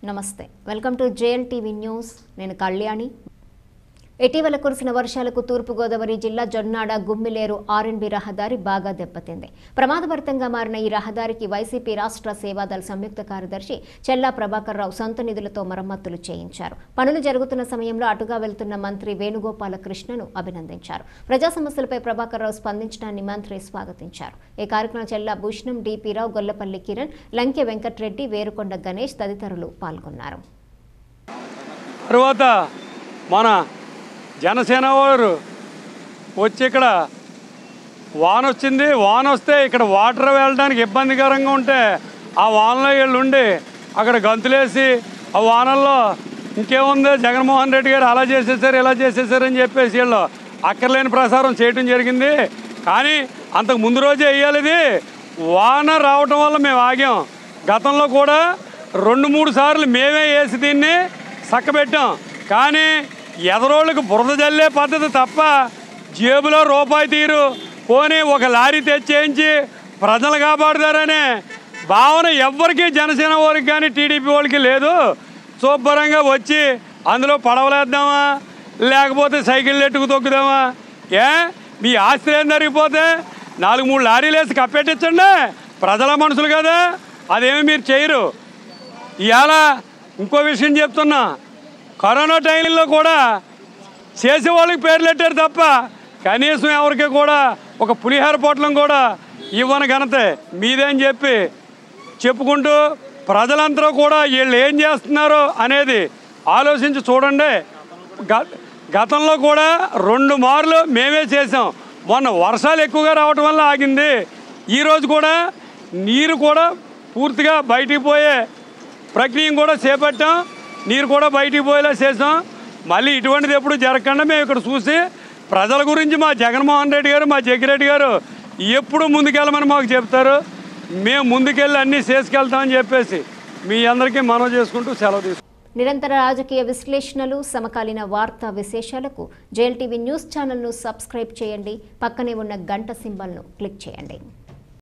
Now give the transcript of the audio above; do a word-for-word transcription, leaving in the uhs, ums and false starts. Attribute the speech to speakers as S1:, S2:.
S1: నమస్తే welcome to JLTV news నేను కళ్యాణి ఇటీవల కురిసిన వర్షాలకు తూర్పు గోదావరి జిల్లా జొన్నాడ గుమ్మిలేరు ఆర్ఎన్బి రహదారి బాగా దెబ్బతింది. ప్రమాదభరితంగా మారిన ఈ రహదారికి వైసీపీ రాష్ట్ర సేవాదళ సంయుక్త కార్యదర్శి చెల్లా ప్రభాకర్ రావు సొంత నిధులతో మరమ్మతులు చేయించారు. పనులు జరుగుతున్న సమయంలో అటుగా వెళ్తున్న మంత్రి వేణుగోపాలకృష్ణను అభినందించారు. ప్రజా సమస్యలపై ప్రభాకర్ రావు స్పందించడాన్ని మంత్రి స్వాగతించారు. ఈ కార్యక్రమం చెల్లా భూషణం, డిపి రావు, గొల్లపల్లి కిరణ్, లంకె వెంకట్రెడ్డి, వేరుకొండ గణేష్ తదితరులు పాల్గొన్నారు.
S2: జనసేన వారు వచ్చి ఇక్కడ వాన వచ్చింది. వాన వస్తే ఇక్కడ వాటర్ వెళ్ళడానికి ఇబ్బందికరంగా ఉంటే ఆ వానలో వీళ్ళు ఉండి అక్కడ గంతులేసి ఆ వానల్లో ఇంకేముంది జగన్మోహన్ రెడ్డి గారు అలా చేసేసారు ఇలా చేసేసారు అని చెప్పేసి వీళ్ళు అక్కర్లేని ప్రసారం చేయడం జరిగింది. కానీ అంతకు ముందు రోజే వేయాలి. ఇది వాన రావటం వల్ల మేము ఆగాం. గతంలో కూడా రెండు మూడు సార్లు మేమే వేసి దీన్ని చక్కబెట్టాం. కానీ ఎదరోళ్ళకి బురద జల్లే పద్ధతి తప్ప జేబులో రూపాయి తీరు పోనీ ఒక లారీ తెచ్చేయించి ప్రజలు కాపాడుతారనే భావన ఎవ్వరికీ జనసేన వారికి కానీ టీడీపీ వాళ్ళకి లేదు. శుభ్రంగా వచ్చి అందులో పడవలేద్దామా లేకపోతే సైకిల్ ఎట్టుకు తొక్కుదామా? ఏ మీ ఆస్తి ఏం జరిగిపోతే నాలుగు మూడు లారీలు వేసి కప్పెట్టించండి. ప్రజల మనుషులు కదా, అదేమి మీరు చేయరు. ఇవాళ ఇంకో విషయం చెప్తున్నా, కరోనా టైంలో కూడా చేసే వాళ్ళకి పేర్లు పెట్టారు తప్ప కనీసం ఎవరికి కూడా ఒక పులిహార పొట్లం కూడా ఇవ్వని ఘనతే మీదే అని చెప్పి చెప్పుకుంటూ ప్రజలందరూ కూడా వీళ్ళు ఏం చేస్తున్నారో అనేది ఆలోచించి చూడండి. గతంలో కూడా రెండు మార్లు మేమే చేసాం. మొన్న వర్షాలు ఎక్కువగా రావటం వల్ల ఆగింది. ఈరోజు కూడా నీరు కూడా పూర్తిగా బయటికి పోయే ప్రక్రియ కూడా చేపట్టాం. నీరు కూడా బయటికి పోయేలా చేసాం. మళ్ళీ ఇటువంటిది ఎప్పుడు జరగకుండా మేము ఇక్కడ చూసి ప్రజల గురించి మా జగన్మోహన్ రెడ్డి గారు మా జగ్గిరెడ్డి గారు ఎప్పుడు ముందుకెళ్ళమని మాకు చెప్తారు. మేము ముందుకెళ్ళి అన్నీ చేసుకెళ్తామని చెప్పేసి మీ అందరికీ మనవి చేసుకుంటూ సెలవు తీసుకుంటాం.
S1: నిరంతర రాజకీయ విశ్లేషణలు, సమకాలీన వార్తా విశేషాలకు జేఎల్టీవీ న్యూస్ ఛానల్ను సబ్స్క్రైబ్ చేయండి. పక్కనే ఉన్న గంట సింబల్ను క్లిక్ చేయండి.